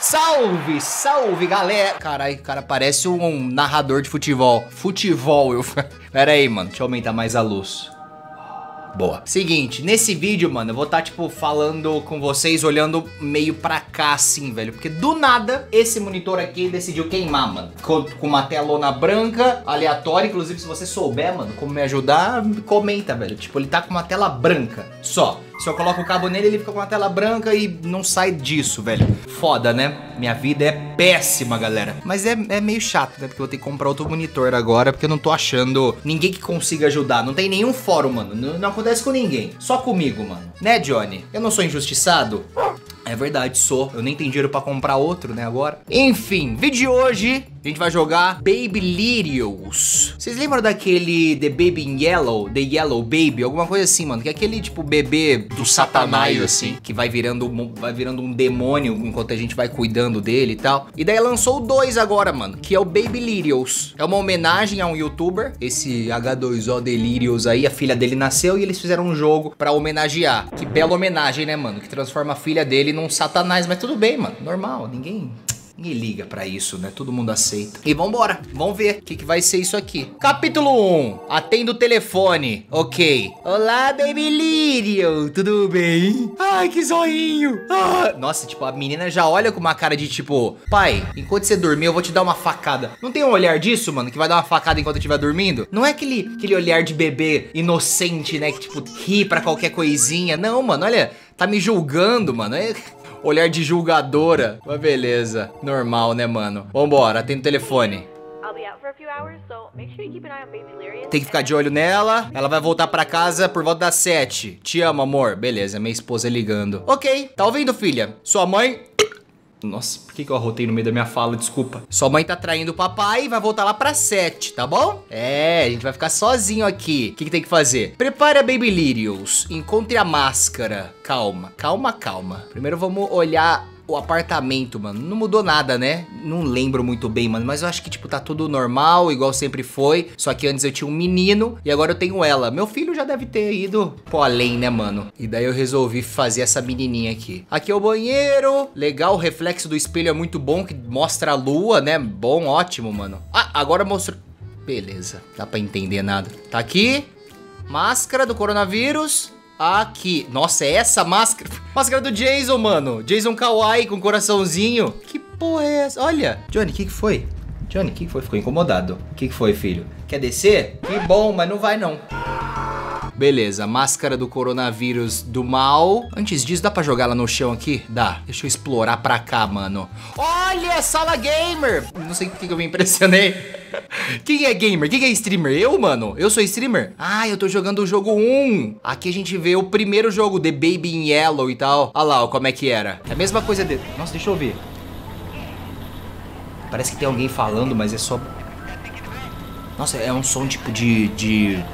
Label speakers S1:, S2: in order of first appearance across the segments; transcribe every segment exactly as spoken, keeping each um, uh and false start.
S1: Salve, salve, galera. Caralho, o cara parece um narrador de futebol. Futebol, eu... Pera aí, mano, deixa eu aumentar mais a luz. Boa. Seguinte, nesse vídeo, mano, eu vou estar, tá, tipo, falando com vocês, olhando meio pra cá, assim, velho. Porque do nada, esse monitor aqui decidiu queimar, mano. Com, com uma telona branca, aleatória. Inclusive, se você souber, mano, como me ajudar, comenta, velho. Tipo, ele tá com uma tela branca, só. Se eu coloco o cabo nele, ele fica com uma tela branca e não sai disso, velho. Foda, né? Minha vida é péssima, galera. Mas é, é meio chato, né? Porque eu vou ter que comprar outro monitor agora, porque eu não tô achando ninguém que consiga ajudar. Não tem nenhum fórum, mano. Não, não acontece com ninguém. Só comigo, mano. Né, Johnny? Eu não sou injustiçado? É verdade, sou. Eu nem tenho dinheiro pra comprar outro, né, agora. Enfim, vídeo de hoje, a gente vai jogar Babylicious. Vocês lembram daquele The Baby in Yellow? The Yellow Baby? Alguma coisa assim, mano. Que é aquele, tipo, bebê do satanás, assim. Que vai virando, vai virando um demônio enquanto a gente vai cuidando dele e tal. E daí lançou dois agora, mano. Que é o Babylicious. É uma homenagem a um youtuber. Esse H dois O Delirious aí. A filha dele nasceu e eles fizeram um jogo pra homenagear. Que bela homenagem, né, mano? Que transforma a filha dele num satanás. Mas tudo bem, mano. Normal. Ninguém... Ninguém liga pra isso, né? Todo mundo aceita. E vambora. Vamos ver o que, que vai ser isso aqui. Capítulo um. Atenda o telefone. Ok. Olá, Babylicious. Tudo bem? Ai, que zoinho. Ah. Nossa, tipo, a menina já olha com uma cara de tipo... Pai, enquanto você dormir, eu vou te dar uma facada. Não tem um olhar disso, mano? Que vai dar uma facada enquanto eu estiver dormindo? Não é aquele, aquele olhar de bebê inocente, né? Que, tipo, ri pra qualquer coisinha. Não, mano. Olha, tá me julgando, mano. É... Olhar de julgadora. Mas beleza. Normal, né, mano? Vambora, atende o telefone. Tem que ficar de olho nela. Ela vai voltar pra casa por volta das sete. Te amo, amor. Beleza, minha esposa ligando. Ok, tá ouvindo, filha? Sua mãe... Nossa, por que que eu arrotei no meio da minha fala? Desculpa. Sua mãe tá traindo o papai e vai voltar lá pra sete, tá bom? É, a gente vai ficar sozinho aqui. O que que tem que fazer? Prepare a Babylicious. Encontre a máscara. Calma, calma, calma. Primeiro vamos olhar o apartamento, mano. Não mudou nada, né? Não lembro muito bem, mano. Mas eu acho que, tipo, tá tudo normal, igual sempre foi. Só que antes eu tinha um menino e agora eu tenho ela. Meu filho já deve ter ido pro além, né, mano? E daí eu resolvi fazer essa menininha aqui. Aqui é o banheiro. Legal, o reflexo do espelho é muito bom, que mostra a lua, né? Bom, ótimo, mano. Ah, agora mostrou... Beleza, dá pra entender nada. Tá aqui. Máscara do coronavírus. Aqui. Nossa, é essa máscara? Máscara do Jason, mano. Jason Kawaii com coraçãozinho. Que porra é essa? Olha. Johnny, o que que foi? Johnny, o que que foi? Ficou incomodado. O que que foi, filho? Quer descer? Que bom, mas não vai não. Beleza, máscara do coronavírus do mal. Antes disso, dá pra jogar ela no chão aqui? Dá. Deixa eu explorar pra cá, mano. Olha, sala gamer. Não sei por que eu me impressionei. Quem é gamer? Quem é streamer? Eu, mano? Eu sou streamer? Ah, eu tô jogando o jogo um. Aqui a gente vê o primeiro jogo, The Baby in Yellow e tal. Olha lá, ó, como é que era. É a mesma coisa dele. Nossa, deixa eu ver. Parece que tem alguém falando, mas é só... Nossa, é um som tipo de... de...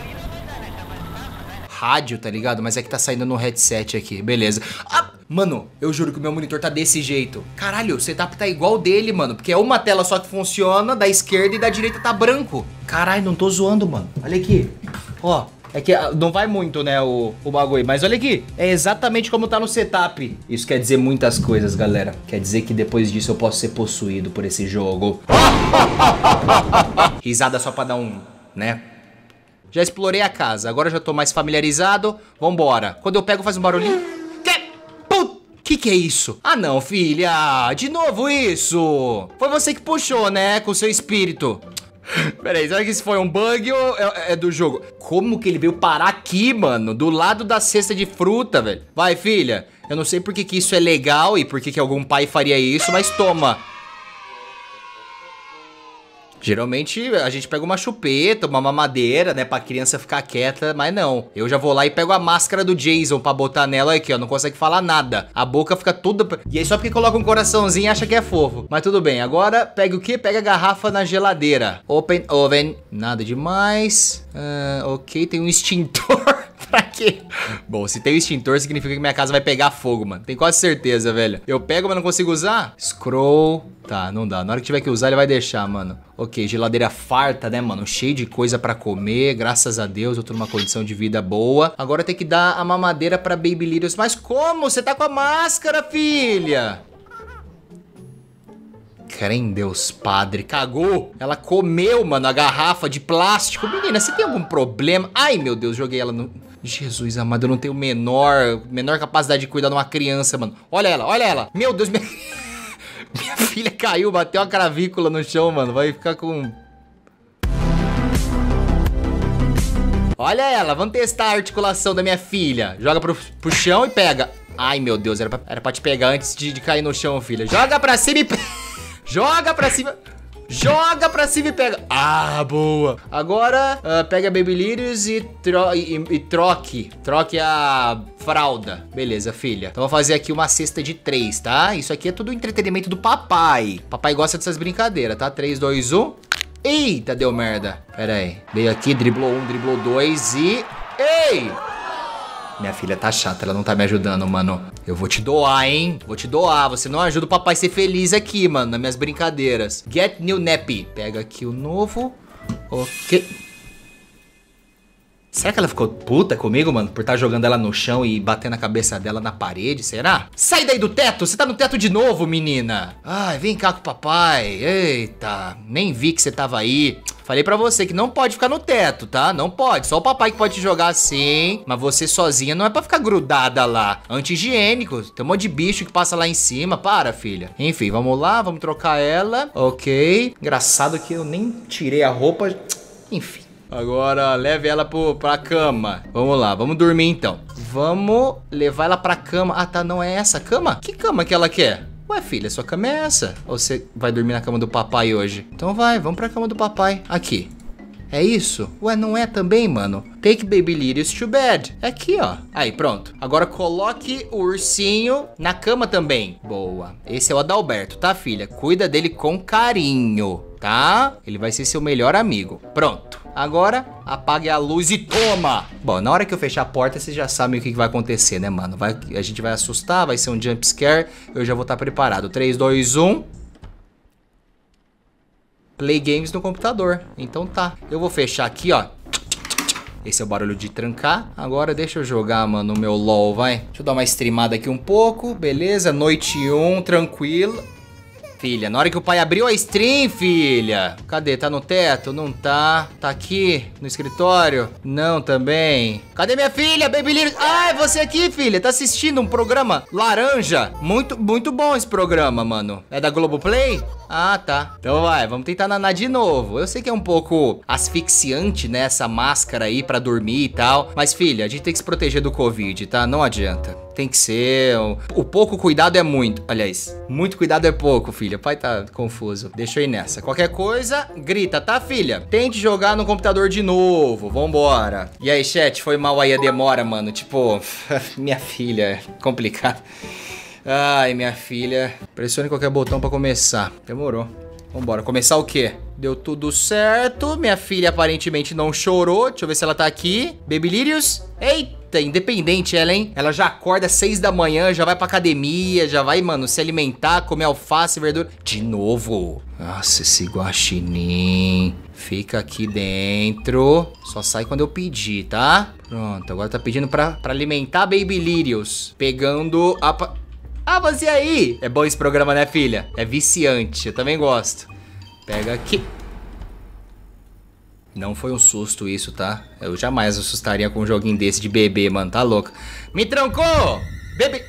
S1: rádio, tá ligado? Mas é que tá saindo no headset aqui, beleza. Ah, mano, eu juro que o meu monitor tá desse jeito. Caralho, o setup tá igual dele, mano. Porque é uma tela só que funciona, da esquerda e da direita tá branco. Caralho, não tô zoando, mano. Olha aqui. Ó, é que não vai muito, né, o, o bagulho. Mas olha aqui, é exatamente como tá no setup. Isso quer dizer muitas coisas, galera. Quer dizer que depois disso eu posso ser possuído por esse jogo. Risada só pra dar um, né? Já explorei a casa, agora já tô mais familiarizado. Vambora. Quando eu pego faz um barulhinho. Que? Put... Que que é isso? Ah não, filha. De novo isso. Foi você que puxou, né? Com seu espírito. Peraí, será que isso foi um bug ou é, é do jogo? Como que ele veio parar aqui, mano? Do lado da cesta de fruta, velho. Vai, filha. Eu não sei por que que isso é legal e por que que algum pai faria isso, mas toma. Geralmente a gente pega uma chupeta, uma mamadeira, né, pra criança ficar quieta, mas não. Eu já vou lá e pego a máscara do Jason pra botar nela aqui, ó, não consegue falar nada. A boca fica toda... E aí só porque coloca um coraçãozinho acha que é fofo. Mas tudo bem, agora pega o quê? Pega a garrafa na geladeira. Open oven. Nada demais. Uh, ok, tem um extintor. Pra quê? Bom, se tem o extintor, significa que minha casa vai pegar fogo, mano. Tenho quase certeza, velho. Eu pego, mas não consigo usar? Scroll. Tá, não dá. Na hora que tiver que usar, ele vai deixar, mano. Ok, geladeira farta, né, mano? Cheio de coisa pra comer. Graças a Deus, eu tô numa condição de vida boa. Agora tem que dar a mamadeira pra Babylicious. Mas como? Você tá com a máscara, filha? em Deus, padre. Cagou. Ela comeu, mano, a garrafa de plástico. Menina, você tem algum problema? Ai, meu Deus, joguei ela no... Jesus amado, eu não tenho menor, menor capacidade de cuidar de uma criança, mano. Olha ela, olha ela. Meu Deus, minha... minha filha caiu, bateu uma cravícula no chão, mano. Vai ficar com... Olha ela, vamos testar a articulação da minha filha. Joga pro, pro chão e pega. Ai, meu Deus, era pra, era pra te pegar antes de, de cair no chão, filha. Joga pra cima e... Joga pra cima... Joga pra cima e pega. Ah, boa. Agora, uh, pega a Babylicious e, tro e, e troque. Troque a fralda. Beleza, filha. Então, vou fazer aqui uma cesta de três, tá? Isso aqui é tudo entretenimento do papai. Papai gosta dessas brincadeiras, tá? três, dois, um. Eita, deu merda. Pera aí. Veio aqui, driblou um, driblou dois e... Ei! Minha filha tá chata, ela não tá me ajudando, mano. Eu vou te doar, hein? Vou te doar. Você não ajuda o papai a ser feliz aqui, mano, nas minhas brincadeiras. Get new nappy. Pega aqui o novo. Ok. Será que ela ficou puta comigo, mano? Por estar jogando ela no chão e batendo a cabeça dela na parede, será? Sai daí do teto! Você tá no teto de novo, menina! Ai, vem cá com o papai. Eita, nem vi que você tava aí. Falei pra você que não pode ficar no teto, tá? Não pode. Só o papai que pode te jogar assim. Mas você sozinha não é pra ficar grudada lá. Anti-higiênico. Tem um monte de bicho que passa lá em cima. Para, filha. Enfim, vamos lá. Vamos trocar ela. Ok. Engraçado que eu nem tirei a roupa. Enfim. Agora, leve ela pro, pra cama. Vamos lá, vamos dormir então. Vamos levar ela pra cama. Ah, tá, não é essa cama? Que cama que ela quer? Ué, filha, sua cama é essa? Ou você vai dormir na cama do papai hoje? Então vai, vamos pra cama do papai. Aqui. É isso? Ué, não é também, mano? Take Babylicious to bed. É aqui, ó. Aí, pronto. Agora coloque o ursinho na cama também. Boa. Esse é o Adalberto, tá, filha? Cuida dele com carinho, tá? Ele vai ser seu melhor amigo. Pronto. Agora, apague a luz e toma! Bom, na hora que eu fechar a porta, vocês já sabem o que vai acontecer, né, mano? Vai, a gente vai assustar, vai ser um jump scare. Eu já vou estar preparado. três, dois, um... Play games no computador. Então tá. Eu vou fechar aqui, ó. Esse é o barulho de trancar. Agora deixa eu jogar, mano, o meu LOL, vai. Deixa eu dar uma streamada aqui um pouco. Beleza, noite um, tranquilo. Filha, na hora que o pai abriu a stream, filha. Cadê? Tá no teto? Não tá. Tá aqui, no escritório? Não, também. Cadê minha filha, Babylicious? Ah, é você aqui, filha. Tá assistindo um programa laranja. Muito, muito bom esse programa, mano. É da Globoplay? Ah, tá. Então vai, vamos tentar nanar de novo. Eu sei que é um pouco asfixiante, né, essa máscara aí pra dormir e tal. Mas, filha, a gente tem que se proteger do Covid, tá? Não adianta. Tem que ser... O pouco cuidado é muito. Aliás, muito cuidado é pouco, filha. O pai tá confuso. Deixa eu ir nessa. Qualquer coisa, grita, tá, filha? Tente jogar no computador de novo. Vambora. E aí, chat, foi mal aí a demora, mano. Tipo, minha filha, é complicado. Ai, minha filha. Pressione qualquer botão pra começar. Demorou. Vambora. Começar o quê? Deu tudo certo. Minha filha aparentemente não chorou. Deixa eu ver se ela tá aqui. Babylicious. Eita, independente ela, hein? Ela já acorda às seis da manhã, já vai pra academia, já vai, mano, se alimentar, comer alface, verdura. De novo. Nossa, esse guaxinim. Fica aqui dentro. Só sai quando eu pedir, tá? Pronto, agora tá pedindo pra, pra alimentar Babylicious. Pegando a... Pa... Ah, você aí! É bom esse programa, né, filha? É viciante, eu também gosto. Pega aqui. Não foi um susto isso, tá? Eu jamais assustaria com um joguinho desse de bebê, mano, tá louco. Me trancou! Bebê...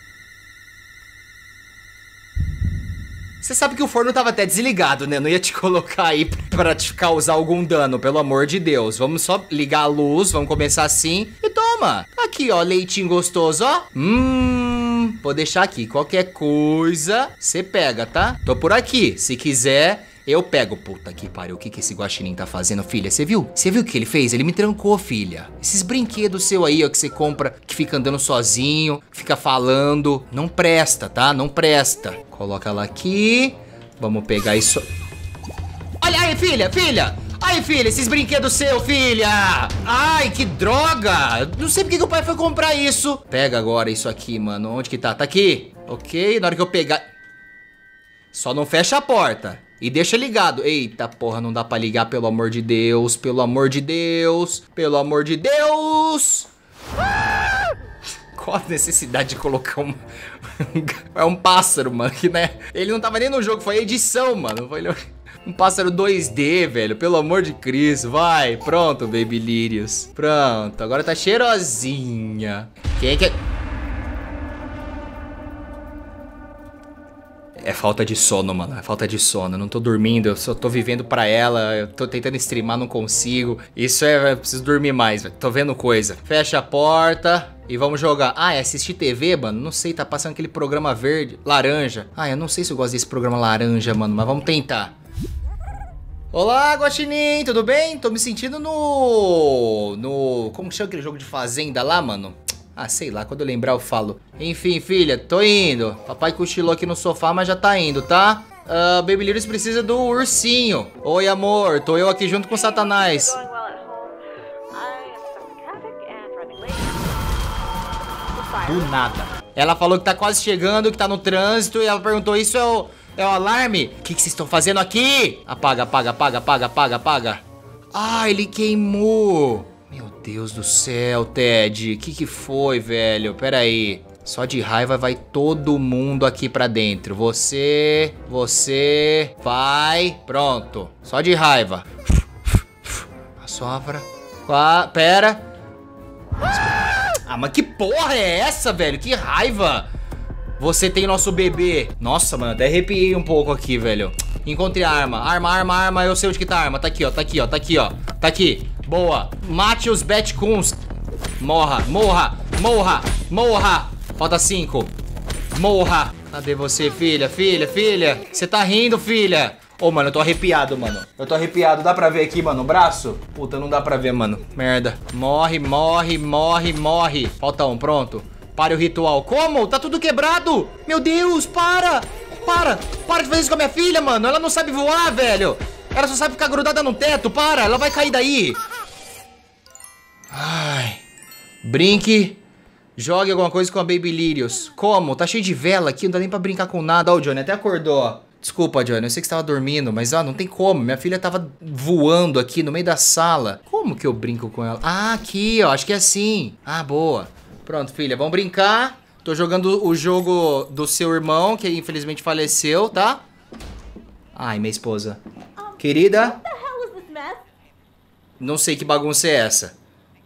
S1: Você sabe que o forno tava até desligado, né? Não ia te colocar aí pra te causar algum dano, pelo amor de Deus. Vamos só ligar a luz, vamos começar assim. E toma! Aqui, ó, leitinho gostoso, ó. Hum, vou deixar aqui. Qualquer coisa, você pega, tá? Tô por aqui. Se quiser, eu pego. Puta que pariu, o que que esse guaxinim tá fazendo, filha? Você viu? Você viu o que ele fez? Ele me trancou, filha. Esses brinquedos seu aí, ó, que você compra, que fica andando sozinho, fica falando. Não presta, tá? Não presta. Coloca ela aqui. Vamos pegar isso. Olha aí, filha, filha. Aí, filha, esses brinquedos seu, filha. Ai, que droga. Não sei porque que o pai foi comprar isso. Pega agora isso aqui, mano. Onde que tá? Tá aqui. Ok, na hora que eu pegar... Só não fecha a porta. E deixa ligado. Eita, porra, não dá pra ligar, pelo amor de Deus. Pelo amor de Deus. Pelo amor de Deus. Ah! Qual a necessidade de colocar um... é um pássaro, mano, que né? Ele não tava nem no jogo, foi edição, mano. Foi um pássaro dois D, velho, pelo amor de Cristo. Vai, pronto, Babylicious. Pronto, agora tá cheirosinha. Quem é que... É falta de sono, mano, é falta de sono. Eu não tô dormindo, eu só tô vivendo pra ela. Eu tô tentando streamar, não consigo. Isso é, eu preciso dormir mais, velho. Tô vendo coisa. Fecha a porta e vamos jogar. Ah, é assistir T V, mano? Não sei, tá passando aquele programa verde, laranja. Ah, eu não sei se eu gosto desse programa laranja, mano, mas vamos tentar. Olá, Guaxinim, tudo bem? Tô me sentindo no... No... Como chama aquele jogo de fazenda lá, mano? Ah, sei lá, quando eu lembrar eu falo. Enfim, filha, tô indo. Papai cochilou aqui no sofá, mas já tá indo, tá? Uh, Babylicious precisa do ursinho. Oi, amor, tô eu aqui junto com o Satanás. Do nada. Ela falou que tá quase chegando, que tá no trânsito, e ela perguntou, isso é o, é o alarme? O que que vocês estão fazendo aqui? Apaga, apaga, apaga, apaga, apaga, apaga. Ah, ele queimou. Meu Deus do céu, Ted. O que que foi, velho? Pera aí. Só de raiva vai todo mundo aqui pra dentro. Você, você, vai. Pronto. Só de raiva. Assopra. Qua... Pera. Ah, mas que porra é essa, velho? Que raiva. Você tem nosso bebê. Nossa, mano, até arrepiei um pouco aqui, velho. Encontrei a arma. Arma, arma, arma. Eu sei onde que tá a arma. Tá aqui, ó. Tá aqui, ó. Tá aqui, ó. Tá aqui. Boa. Mate os Batcoons. Morra, morra, morra, morra. Falta cinco. Morra. Cadê você, filha? Filha, filha. Você tá rindo, filha? Ô, oh, mano, eu tô arrepiado, mano. Eu tô arrepiado. Dá pra ver aqui, mano, o braço? Puta, não dá pra ver, mano. Merda. Morre, morre, morre, morre. Falta um, pronto. Pare o ritual. Como? Tá tudo quebrado. Meu Deus, para. Para. Para de fazer isso com a minha filha, mano. Ela não sabe voar, velho. Ela só sabe ficar grudada no teto. Para, ela vai cair daí. Ai. Brinque. Jogue alguma coisa com a Babylicious. Como? Tá cheio de vela aqui, não dá nem pra brincar com nada. Ó, o Johnny até acordou, ó. Desculpa, Johnny, eu sei que você tava dormindo, mas ó, não tem como. Minha filha tava voando aqui no meio da sala. Como que eu brinco com ela? Ah, aqui, ó, acho que é assim. Ah, boa. Pronto, filha, vamos brincar. Tô jogando o jogo do seu irmão, que infelizmente faleceu, tá? Ai, minha esposa. Querida? Não sei que bagunça é essa.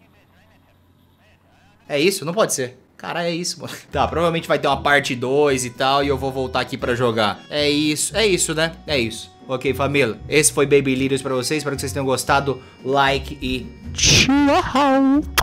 S1: É isso? Não pode ser. Cara, é isso, mano. Tá, provavelmente vai ter uma parte dois e tal, e eu vou voltar aqui pra jogar. É isso, é isso, né? É isso. Ok, família, esse foi Babylicious pra vocês. Espero que vocês tenham gostado. Like e tchau!